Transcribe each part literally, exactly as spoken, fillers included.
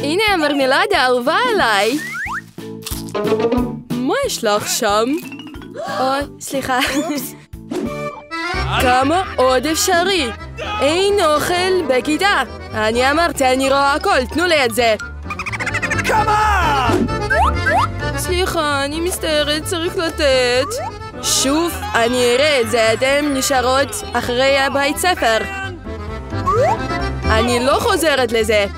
הנה המרמלדה אהובה עליי. מה יש לך שם? אוי, סליחה. כמה עוד אפשרי? אין אוכל בכיתה. אני אמרתי, אני רואה הכל, תנו לי את זה. סליחה, אני מסתערת, צריך לתת. שוב, אני אראה את זה, אתם נשארות אחרי הבית ספר. אני לא חוזרת לזה.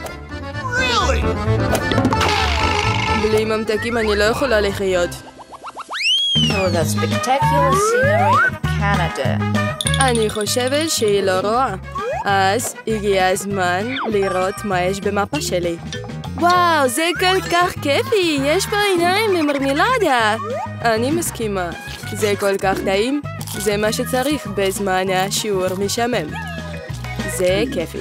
בלי ממתקים אני לא יכולה לחיות. Oh, the spectacular scenery of Canada. אני חושבת שהיא לא רואה. אז הגיע הזמן לראות מה יש במפה שלי. וואו, זה כל כך כיפי! יש פה עיניים ממרמלדה! אני מסכימה. זה כל כך טעים. זה מה שצריך בזמן השיעור משעמם. זה כיפי.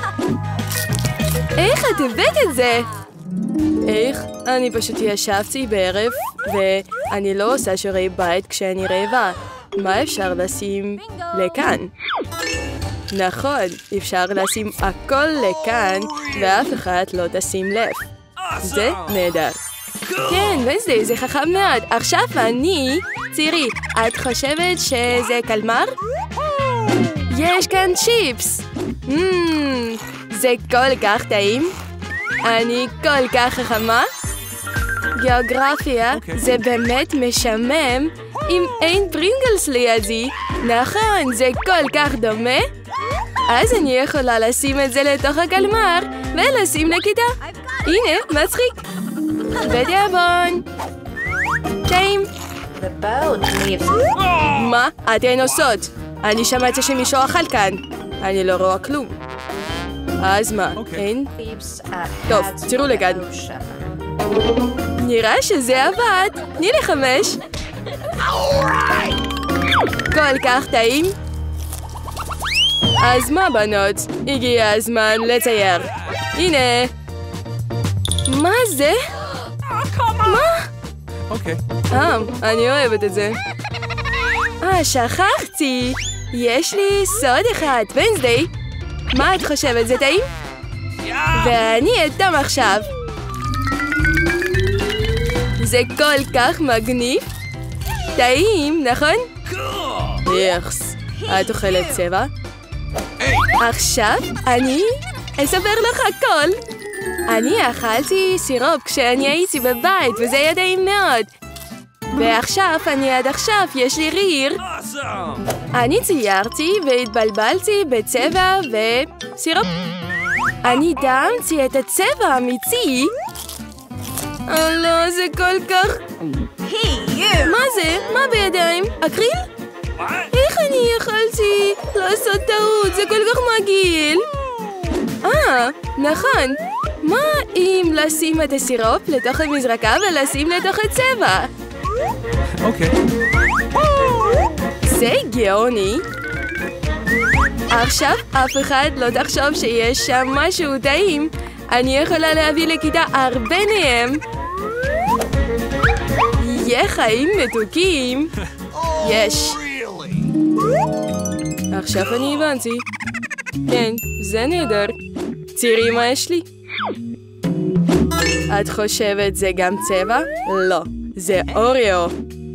איך את הבאת את זה? איך? אני פשוט ישבתי בערב, ואני לא עושה שיעורי בית כשאני רעבה. מה אפשר לשים לכאן? נכון, אפשר לשים הכל לכאן, ואף אחד לא תשים לב. זה נהדר. כן, וזה, זה חכם מאוד. עכשיו אני... תראי, את חושבת שזה קלמר? יש כאן צ'יפס! מmm, זה כל כך טעים. אני כל כך חכמה. גיאוגרפיה זה באמת משעמם אם אין פרינגלס לידי. נכון, זה כל כך דומה. אז אני יכולה לשים את זה לתוך הקלמר ולשים לכיתה. הנה, מצחיק. בתיאבון. טעים. מה אתן עושות? אני שמעתי שמישהו אכל כאן. אני לא רואה כלום. אז מה? אין? טוב, תראו לכאן. נראה שזה עבד. תני לי חמש. כל כך טעים. אז מה בנות? הגיע הזמן לצייר. הנה. מה זה? מה? אוקיי. אה, אני אוהבת את זה. אה, שכחתי. יש לי סוד אחד. ונסדי. מה את חושבת? זה טעים? ואני אתם עכשיו. זה כל כך מגניב. טעים, נכון? יחס. את אוכלת צבע? עכשיו אני אספר לך הכל. אני אכלתי סירופ כשאני הייתי בבית, וזה היה טעים מאוד. ועכשיו, אני עד עכשיו, יש לי ריר. אני ציירתי והתבלבלתי בצבע וסירופ. אני דאמתי את הצבע האמיתי. אה לא, זה כל כך... מה זה? מה בידיים? אקריל? איך אני יכולתי לעשות טעות? זה כל כך מגעיל. אה, נכון. מה אם לשים את הסירופ לתוך המזרקה ולשים לתוך הצבע? אוקיי. זה גאוני. עכשיו אף אחד לא תחשוב שיש שם משהו טעים. אני יכולה להביא לכיתה הרבה מהם. יהיה חיים מתוקים. יש. עכשיו אני הבנתי. כן, זה נהדר. תראי מה יש לי. את חושבת זה גם צבע? לא, זה אוריו.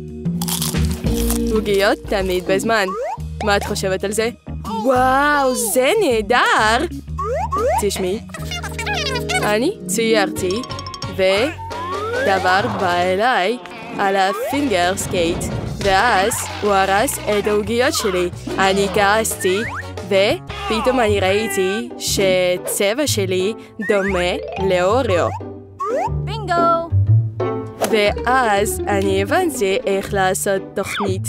עוגיות תמיד בזמן. מה את חושבת על זה? וואו, זה נהדר! תשמעי, אני ציירתי, ודבר בא אליי על הפינגר סקייט, ואז הוא הרס את העוגיות שלי. אני כעסתי, ופתאום אני ראיתי שצבע שלי דומה לאוריו. בינגו! ואז אני הבנתי איך לעשות תוכנית.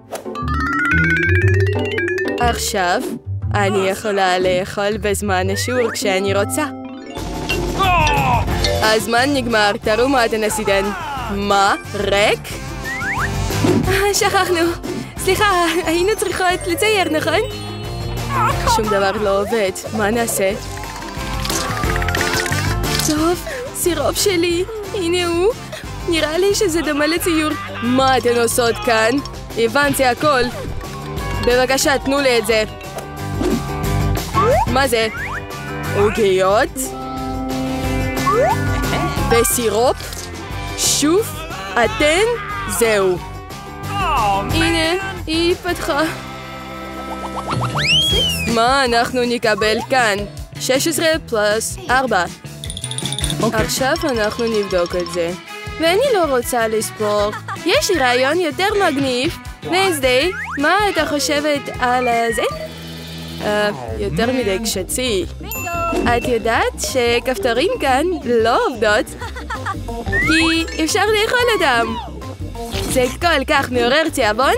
עכשיו, אני יכולה לאכול בזמן השיעור כשאני רוצה. הזמן נגמר, תראו מה אתן עשיתן. מה? ריק? שכחנו. סליחה, היינו צריכות לצייר, נכון? שום דבר לא עובד. מה נעשה? טוב, סירופ שלי. הנה הוא. נראה לי שזה דומה לציור. מה אתן עושות כאן? הבנתי הכל. בבקשה, תנו לי את זה. מה זה? עוגיות? בסירופ? שוף? אתן? זהו. הנה, היא פתחה. מה אנחנו נקבל כאן? שש עשרה פלוס ארבע. עכשיו אנחנו נבדוק את זה. ואני לא רוצה לספור. יש לי רעיון יותר מגניב. ונסדי, מה אתה חושבת על זה? יותר מדי קשצי. את יודעת שכפתורים כאן לא עובדות? כי אפשר לאכול אותם. זה כל כך מעורר תיאבון.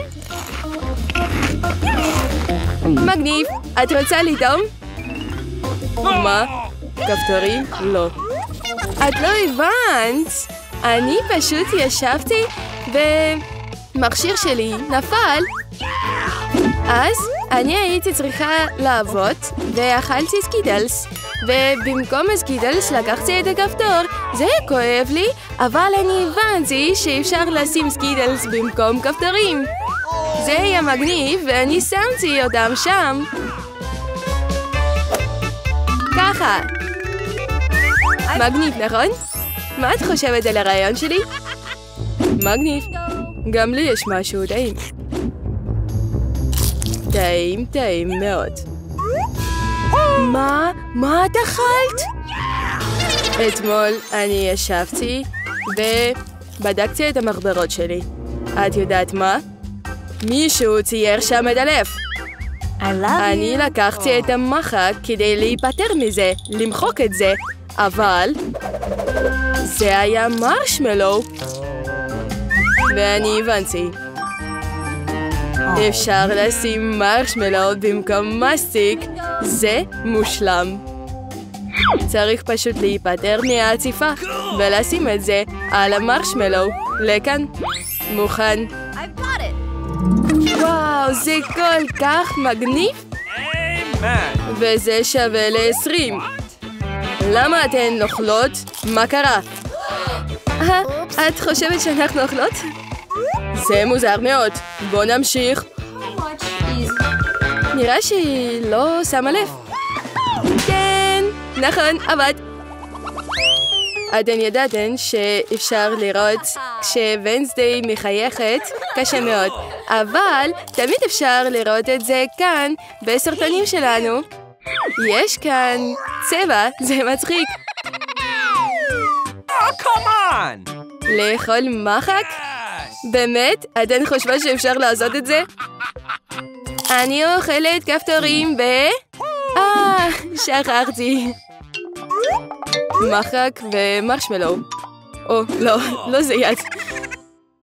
מגניב. את רוצה לטעום? מה? כפתורים? לא. את לא הבנת. אני פשוט ישבתי ומכשיר שלי נפל. אז אני הייתי צריכה לעבוד ואכלתי סקידלס. ובמקום הסקידלס לקחתי את הכפתור. זה כואב לי, אבל אני הבנתי שאפשר לשים סקידלס במקום כפתורים. זה היה מגניב ואני שמתי אותם שם. ככה. מגניב, נכון? מה את חושבת על הרעיון שלי? מגניב. גם לי יש משהו טעים. טעים, טעים מאוד. מה? מה את אכלת? אתמול אני ישבתי ובדקתי את המחברות שלי. את יודעת מה? מישהו צייר שם את הלב. אני לקחתי את המחק כדי להיפטר מזה, למחוק את זה, אבל זה היה מרשמלו. ואני הבנתי. אפשר לשים מרשמלו במקום מסטיק, זה מושלם. צריך פשוט להיפטר מהעציפה ולשים את זה על המרשמלו. לכאן, מוכן. וואו, זה כל כך מגניב. וזה שווה ל-עשרים. למה אתן אוכלות? מה קרה? את חושבת שאנחנו אוכלות? זה מוזר מאוד. בוא נמשיך. נראה שהיא לא שמה לב. כן, נכון, עבד. אתן ידעתן שאפשר לראות כשוונזדיי מחייכת קשה מאוד, אבל תמיד אפשר לראות את זה כאן בסרטונים שלנו. יש כאן צבע, זה מצחיק. לאכול מחק? באמת? אתן חושבות שאפשר לעשות את זה? אני אוכלת כפתורים ב... אה, שכחתי. מחק ומרשמלו. או, לא, לא זה יד.